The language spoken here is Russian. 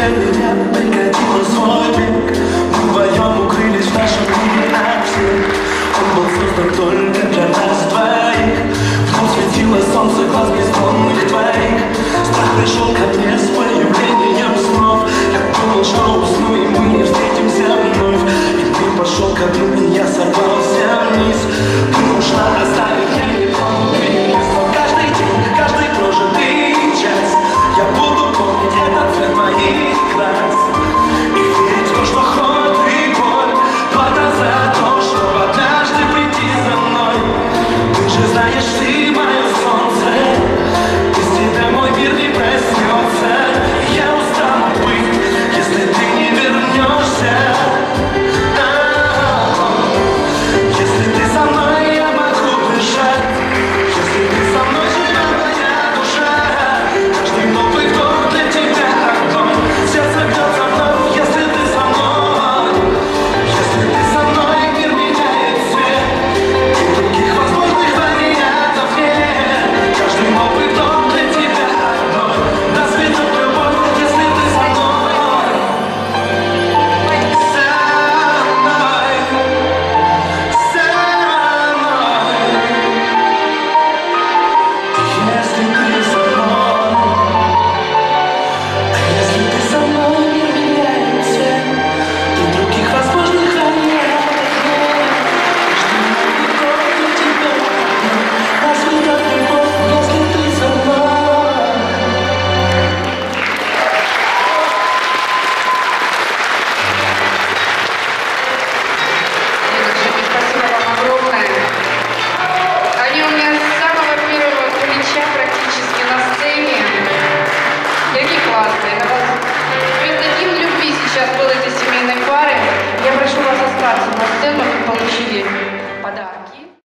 меня прекратила свой бег. Мы вдвоем укрылись в нашем мире от всех. Он был создан только для нас двоих. В нем светило солнце глаз бездомных твоих. Страх пришел ко мне с появлением снов. Я думал, что усну, и мы не встретимся вновь. И ты пошел ко дну, и я сорвался вниз. Ты ушла, оставив я не помню. Но каждый день, каждый прожитый час я буду помнить этот цвет моих глаз. И верить в то, что холод и боль плата за то, чтобы однажды прийти за мной. Ты же знаешь, ты мое солнце. Без тебя мой мир не проснется. Я устану быть, если ты не вернешься. Если ты со мной, я могу дышать. Если ты со мной, живет моя душа. Каждый новый вдох для тебя огонь. Сердце бьется вновь, если ты со мной. Если ты со мной, мир меняет цвет. И других возможных вариантов нет. Каждый новый вдох для тебя огонь. Расцветет любовь, если ты со мной. Со мной. Со мной. Если ты со мной. Если ты со мной, мир меняет цвет. И других возможных вариантов нет. Каждый новый вдох для тебя расцветет любовь, если ты со мной. Женя, спасибо вам огромное. Они у меня с самого первого плеча практически на сцене. И они классные. На вас дадим любви сейчас был этой семейной пары. Я прошу вас остаться на сцену, вы получили